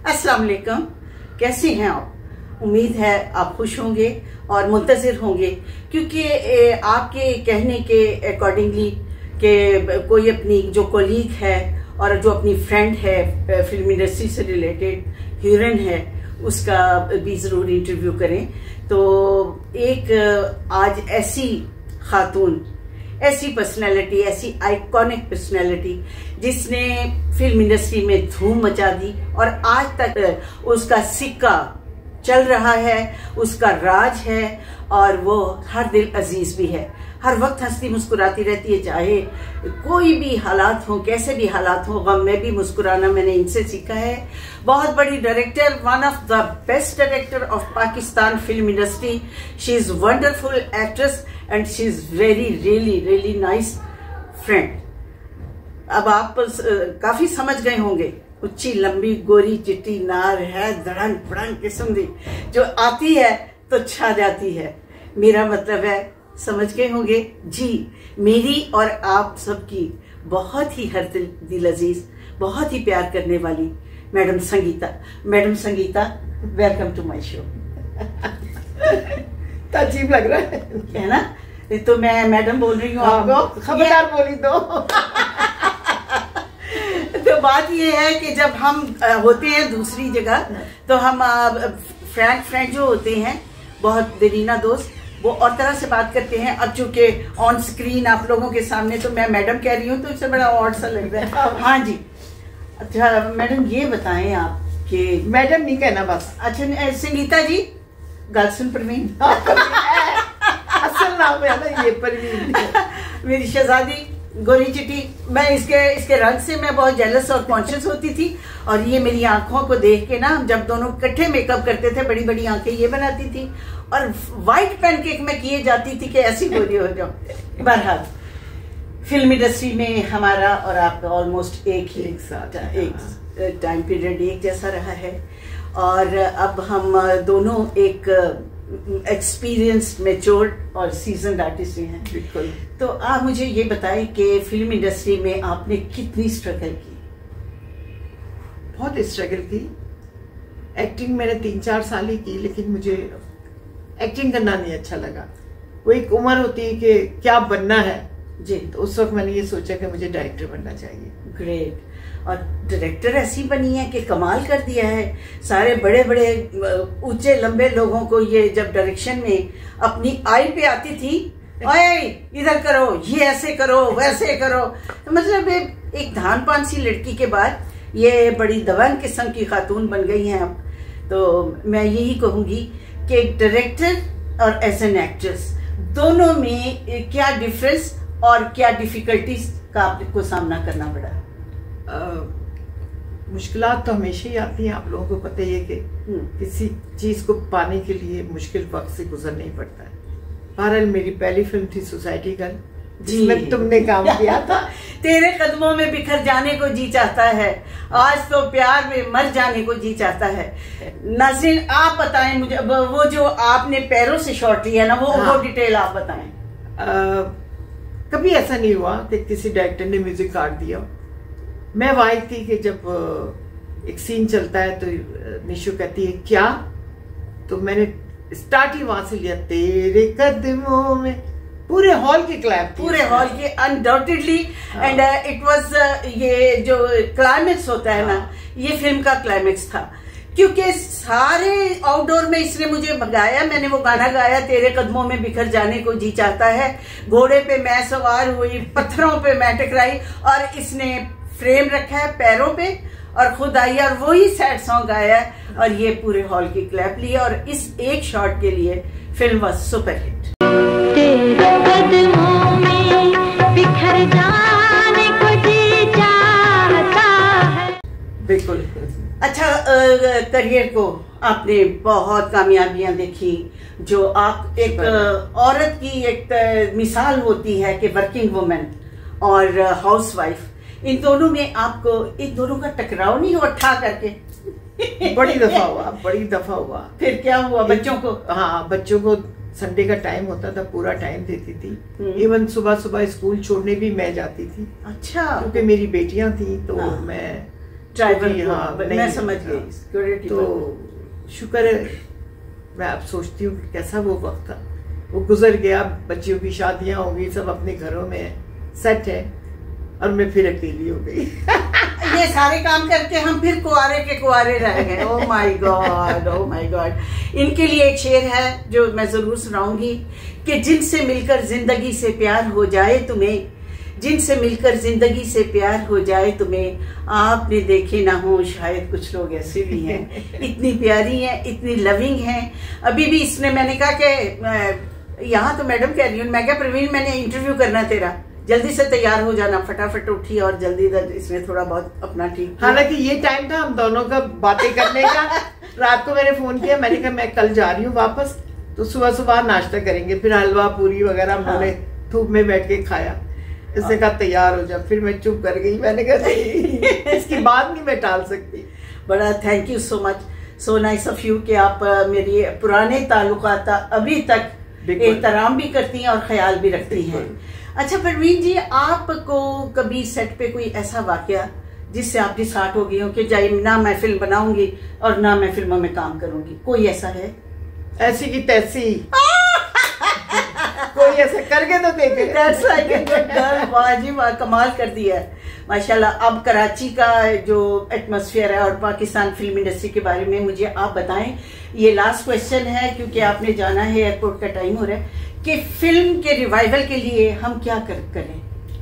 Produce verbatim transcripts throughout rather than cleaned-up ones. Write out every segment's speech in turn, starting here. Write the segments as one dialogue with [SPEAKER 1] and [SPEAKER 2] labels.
[SPEAKER 1] अस्सलाम वालेकुम, कैसे हैं आप? उम्मीद है आप खुश होंगे और मुंतज़िर होंगे, क्योंकि आपके कहने के अकॉर्डिंगली कि कोई अपनी जो कोलीग है और जो अपनी फ्रेंड है फिल्म इंडस्ट्री से रिलेटेड हीरोइन है, उसका भी ज़रूर इंटरव्यू करें। तो एक आज ऐसी खातून, ऐसी पर्सनैलिटी, ऐसी आइकॉनिक पर्सनैलिटी जिसने फिल्म इंडस्ट्री में धूम मचा दी और आज तक उसका सिक्का चल रहा है, उसका राज है और वो हर दिल अजीज भी है। हर वक्त हंसती मुस्कुराती रहती है, चाहे कोई भी हालात हो, कैसे भी हालात हो, गम में भी मुस्कुराना मैंने इनसे सीखा है। बहुत बड़ी director, one of the best director of Pakistan film industry. She is wonderful actress and she is very really really nice friend. अब आप काफी समझ गए होंगे, उच्ची लंबी गोरी चिट्टी नार है, धड़ंग फड़ंग किस्म की, जो आती है तो छा जाती है। मेरा मतलब है समझ गए होंगे जी, मेरी और आप सबकी बहुत ही हर दिल दिल अजीज, बहुत ही प्यार करने वाली madam Sangeeta. Madam Sangeeta, welcome to my show.
[SPEAKER 2] तो अजीब लग रहा है,
[SPEAKER 1] है ना? तो मैं मैडम बोल रही हूँ आपको,
[SPEAKER 2] खबरदार बोली दो।
[SPEAKER 1] तो बात ये है कि जब हम होते हैं दूसरी जगह तो हम फ्रेंड फ्रेंड जो होते हैं, बहुत दरीना दोस्त, वो और तरह से बात करते हैं। अब चूंकि ऑन स्क्रीन आप लोगों के सामने तो मैं मैडम कह रही हूँ, तो इससे बड़ा ऑड सा लग रहा है। हाँ जी, अच्छा मैडम ये बताएं आप कि
[SPEAKER 2] मैडम नहीं कहना बस।
[SPEAKER 1] अच्छा संगीता जी, गलसन परवीन
[SPEAKER 2] असल नाम है ना ये परवीन।
[SPEAKER 1] मेरी शहजादी गोरी चिट्टी, मैं इसके इसके रंग से मैं बहुत जेलस और कॉन्शियस होती थी, और ये मेरी आंखों को देख के ना, जब दोनों इकट्ठे मेकअप करते थे, बड़ी बड़ी आंखें ये बनाती थी और व्हाइट पैनकेक में किए जाती थी कि ऐसी गोरी हो जाओ। बहरहाल फिल्म इंडस्ट्री में हमारा और आपका ऑलमोस्ट एक ही
[SPEAKER 2] एक साथ
[SPEAKER 1] एक टाइम पीरियड एक जैसा रहा है, और अब हम दोनों एक एक्सपीरियंस, मैच्योर्ड और सीजन्ड आर्टिस्ट हैं।
[SPEAKER 2] बिल्कुल।
[SPEAKER 1] तो आप मुझे ये बताएं कि फिल्म इंडस्ट्री में आपने कितनी स्ट्रगल की?
[SPEAKER 2] बहुत स्ट्रगल की। एक्टिंग मैंने तीन चार साल ही की, लेकिन मुझे एक्टिंग करना नहीं अच्छा लगा। वो एक उम्र होती है कि क्या बनना है
[SPEAKER 1] जी,
[SPEAKER 2] तो उस वक्त मैंने ये सोचा कि मुझे डायरेक्टर बनना चाहिए।
[SPEAKER 1] ग्रेट। और डायरेक्टर ऐसी बनी है कि कमाल कर दिया है। सारे बड़े बड़े ऊंचे लंबे लोगों को ये जब डायरेक्शन में अपनी आई पे आती थी, ओए इधर करो, ये ऐसे करो, वैसे करो, तो मतलब एक धान पान सी लड़की के बाद ये बड़ी दबंग किस्म की खातून बन गई हैं अब। तो मैं यही कहूंगी कि डायरेक्टर और एज एन एक्ट्रेस दोनों में क्या डिफरेंस और क्या डिफिकल्टीज का आपको सामना करना पड़ा?
[SPEAKER 2] मुश्किलात तो हमेशा ही आती हैं, आप लोगों को पता ही है कि किसी चीज को पाने के लिए मुश्किल वक्त से गुजरना ही पड़ता है। बहरहाल मेरी पहली फिल्म थी सोसाइटी गर्ल, जिसमें तुमने काम किया था।
[SPEAKER 1] तेरे कदमों में बिखर जाने को जी चाहता है, आज तो प्यार में मर जाने को जी चाहता है। नाज़रीन आप बताएं मुझे, वो जो आपने पैरों से शॉट लिया ना, वो हाँ। वो डिटेल आप बताएं।
[SPEAKER 2] आ, कभी ऐसा नहीं हुआ कि किसी डायरेक्टर ने म्यूजिक काट दिया। मैं वाई थी कि जब एक सीन चलता है तो निशु कहती है क्या, तो मैंने स्टार्ट ही वहां से लिया, तेरे कदमों में। पूरे हॉल की क्लैप,
[SPEAKER 1] पूरे हॉल की अनडाउटेडली। एंड इट वाज ये जो क्लाइमेक्स होता है हाँ. ना, ये फिल्म का क्लाइमेक्स था, क्योंकि सारे आउटडोर में इसने मुझे भगाया। मैंने वो गाना गाया, तेरे कदमों में बिखर जाने को जी चाहता है। घोड़े पे मैं सवार हुई, पत्थरों पे मैं टकराई, और इसने फ्रेम रखा है पैरों पे और खुद आई और वही सैड सॉन्ग गाया है, और ये पूरे हॉल की क्लैप ली, और इस एक शॉट के लिए फिल्म वाज सुपर हिट।
[SPEAKER 3] तेरे कदमों में बिखर जाने को जी चाहता है।
[SPEAKER 2] बिल्कुल।
[SPEAKER 1] अच्छा, करियर को आपने बहुत कामयाबियां देखी, जो आप एक औरत की एक मिसाल होती है कि वर्किंग वुमेन और हाउस वाइफ, इन दोनों में आपको इन दोनों का टकराव नहीं हुआ ठा करके?
[SPEAKER 2] बड़ी दफा हुआ, बड़ी दफा हुआ।
[SPEAKER 1] फिर क्या हुआ? बच्चों को,
[SPEAKER 2] हाँ, बच्चों को संडे का टाइम होता था, पूरा टाइम देती थी। इवन सुबह सुबह स्कूल छोड़ने भी मैं जाती थी।
[SPEAKER 1] अच्छा।
[SPEAKER 2] क्योंकि मेरी बेटियां थी तो हाँ। मैं
[SPEAKER 1] ड्राइवर,
[SPEAKER 2] हाँ,
[SPEAKER 1] मैं समझ गई, सिक्योरिटी।
[SPEAKER 2] तो शुक्र है, मैं अब सोचती हूँ कि कैसा वो वक्त था, वो गुजर गया, बच्चियों की शादियां हो गई, सब अपने घरों में सेट है, और मैं फिर अकेली हो गई।
[SPEAKER 1] ये सारे काम करके हम फिर कुआरे के कुआरे रह गए। Oh my God, oh my God. इनके लिए एक शेर है जो मैं जरूर सुनाऊंगी कि जिनसे मिलकर जिंदगी से प्यार हो जाए तुम्हें, जिनसे मिलकर जिंदगी से प्यार हो जाए तुम्हें, आपने देखे ना हो शायद कुछ लोग ऐसे भी हैं, इतनी प्यारी हैं, इतनी लविंग हैं। अभी भी इसने, मैंने कहा कि यहाँ तो मैडम कह रही हूँ, मैं क्या प्रवीण मैंने इंटरव्यू करना तेरा, जल्दी से तैयार हो जाना। फटाफट उठी और जल्दी इसने थोड़ा बहुत अपना ठीक।
[SPEAKER 2] हालांकि ये टाइम था हम दोनों का बातें करने का। रात को मैंने फोन किया, मैंने कहा मैं कल जा रही हूँ वापस, तो सुबह सुबह नाश्ता करेंगे, फिर हलवा पूरी वगैरह हमने हाँ। धूप में बैठ के खाया। इसने कहा तैयार हो जा, फिर मैं चुप कर गई, मैंने कहा इसकी बात नहीं मैं टाल सकती।
[SPEAKER 1] बड़ा thank you so much, so nice of you कि आप मेरी पुराने ताल्लुकात अभी तक एहतराम भी करती हैं और ख्याल भी रखती हैं। अच्छा परवीन जी, आपको कभी सेट पे कोई ऐसा वाकया जिससे आप डिसार्ट हो गई हो कि जाए ना मैं फिल्म बनाऊंगी और ना मैं फिल्मों में काम करूंगी, कोई ऐसा है?
[SPEAKER 2] ऐसी की तैसी कोई ऐसा करके तो देखे।
[SPEAKER 1] That's like a good girl, वाह जी वाह, कमाल कर दिया है माशाल्लाह। अब कराची का जो एटमॉस्फेयर है और पाकिस्तान फिल्म इंडस्ट्री के बारे में मुझे आप बताएं। ये लास्ट क्वेश्चन है क्योंकि आपने जाना है, एयरपोर्ट का टाइम हो रहा है, कि फिल्म के रिवाइवल के लिए हम क्या कर, करें?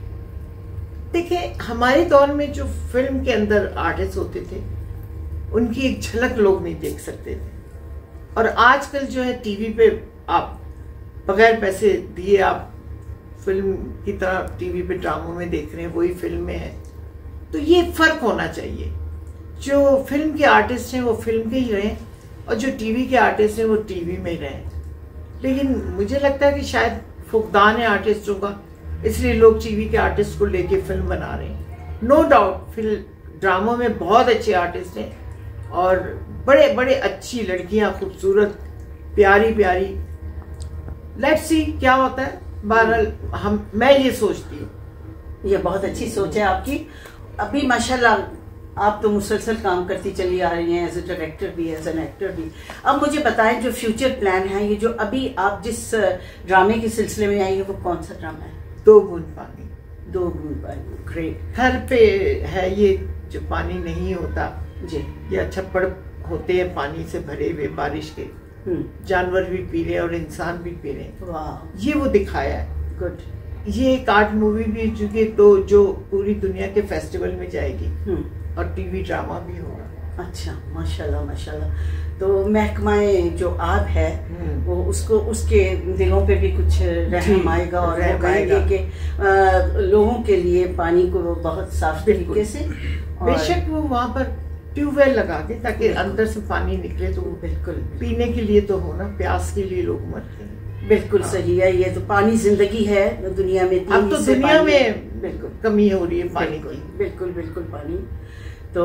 [SPEAKER 2] देखिए, हमारे दौर में जो फिल्म के अंदर आर्टिस्ट होते थे उनकी एक झलक लोग नहीं देख सकते थे, और आजकल जो है टीवी पे आप बगैर पैसे दिए आप फिल्म की तरह टीवी पे ड्रामों में देख रहे हैं, वही फिल्म में है। तो ये फर्क होना चाहिए, जो फिल्म के आर्टिस्ट हैं वो फिल्म के ही रहें और जो टीवी के आर्टिस्ट हैं वो टीवी में ही रहें। लेकिन मुझे लगता है कि शायद फुकदान है आर्टिस्टों का, इसलिए लोग टीवी के आर्टिस्ट को लेके फिल्म बना रहे हैं। नो डाउट फिल्म ड्रामों में बहुत अच्छे आर्टिस्ट हैं और बड़े बड़े अच्छी लड़कियां, खूबसूरत प्यारी प्यारी। लेट्स सी क्या होता है। बहरहाल हम मैं ये सोचती हूँ।
[SPEAKER 1] ये बहुत अच्छी सोच है आपकी। अभी माशाल्लाह आप तो मुसलसल काम करती चली आ रही हैं, एज ए डायरेक्टर भी, एज एन एक्टर भी। अब मुझे बताएं जो फ्यूचर प्लान है, ये जो अभी आप जिस ड्रामे के सिलसिले में आई है वो कौन सा ड्रामा है?
[SPEAKER 2] दो बूंद पानी।
[SPEAKER 1] दो बूंद पानी, ग्रेट।
[SPEAKER 2] घर पे है ये जो पानी नहीं होता
[SPEAKER 1] जी,
[SPEAKER 2] या छप्पड़ होते हैं पानी से भरे हुए बारिश के, जानवर भी पी रहे और इंसान भी पी रहे।
[SPEAKER 1] वाह,
[SPEAKER 2] ये वो दिखाया है।
[SPEAKER 1] गुड।
[SPEAKER 2] ये एक आर्ट मूवी भी चूंकि तो जो पूरी दुनिया के फेस्टिवल में जाएगी और टीवी ड्रामा भी होगा।
[SPEAKER 1] अच्छा, माशाल्लाह माशाल्लाह। तो महकमाए जो आब है वो उसको उसके दिलों पे भी कुछ रहम आएगा और वो कहेंगे कि लोगों के लिए पानी को बहुत साफ तरीके से,
[SPEAKER 2] बेशक वो वहाँ पर ट्यूबवेल लगा के ताकि अंदर से पानी निकले, तो
[SPEAKER 1] बिल्कुल
[SPEAKER 2] पीने के लिए तो हो ना, प्यास के लिए लोग मरते हैं।
[SPEAKER 1] बिल्कुल सही है। ये तो पानी जिंदगी है दुनिया में।
[SPEAKER 2] अब तो दुनिया में बिल्कुल कमी हो रही है पानी की।
[SPEAKER 1] बिल्कुल बिल्कुल पानी तो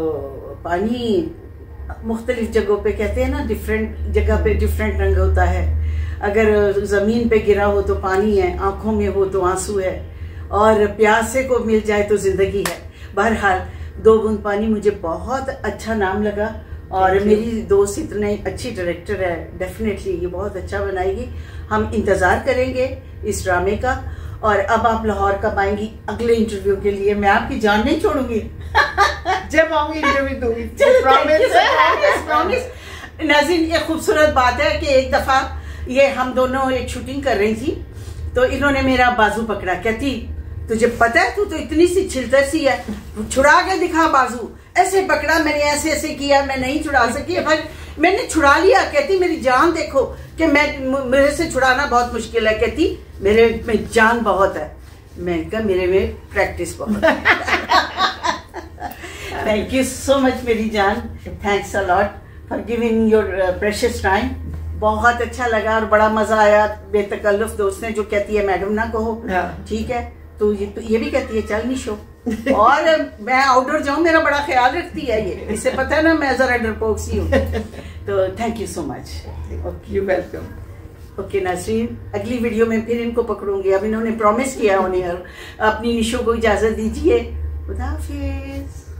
[SPEAKER 1] पानी मुख्तलिफ जगहों पे कहते हैं ना, डिफरेंट जगह पे डिफरेंट रंग होता है। अगर जमीन पे गिरा हो तो पानी है, आंखों में हो तो आंसू है, और प्यासे को मिल जाए तो जिंदगी है। बहरहाल दो बूंद पानी मुझे बहुत अच्छा नाम लगा, और मेरी दोस्त इतने अच्छी डायरेक्टर है, डेफिनेटली ये बहुत अच्छा बनाएगी। हम इंतजार करेंगे इस ड्रामे का। और अब आप लाहौर कब आएंगी अगले इंटरव्यू के लिए? मैं आपकी जान नहीं छोड़ूंगी।
[SPEAKER 2] जब आऊंगी इंटरव्यू दूंगी,
[SPEAKER 1] प्रॉमिस। नाज़रीन, ये खूबसूरत बात है कि एक दफा ये हम दोनों एक शूटिंग कर रही थी, तो इन्होंने मेरा बाजू पकड़ा, कहती तुझे पता है तू तो इतनी सी छिलतर सी है, छुड़ा के दिखा बाजू। ऐसे पकड़ा, मैंने ऐसे ऐसे किया, मैं नहीं छुड़ा सकी, पर मैंने छुड़ा लिया। कहती मेरी जान देखो कि मैं मेरे से छुड़ाना बहुत मुश्किल है। कहती मेरे में जान बहुत है। मैंने कहा मेरे में प्रैक्टिस बहुत है। थैंक यू सो मच मेरी जान, thanks a lot for giving your precious time. बहुत अच्छा लगा और बड़ा मजा आया। बेतकल्लुफ दोस्त ने जो कहती है मैडम ना कहो, ठीक है, तो ये तो ये भी कहती है चल निशो। और मैं आउटडोर जाऊं मेरा बड़ा ख्याल रखती है ये, इससे पता है ना मैं जरा डरपोक सी हूँ। तो thank you so much.
[SPEAKER 2] You welcome.
[SPEAKER 1] Okay नाज़रीन, अगली वीडियो में फिर इनको पकड़ूंगी। अब इन्होंने प्रॉमिस किया उन्हें, अपनी निशो को इजाजत दीजिए। खुदा हाफिज।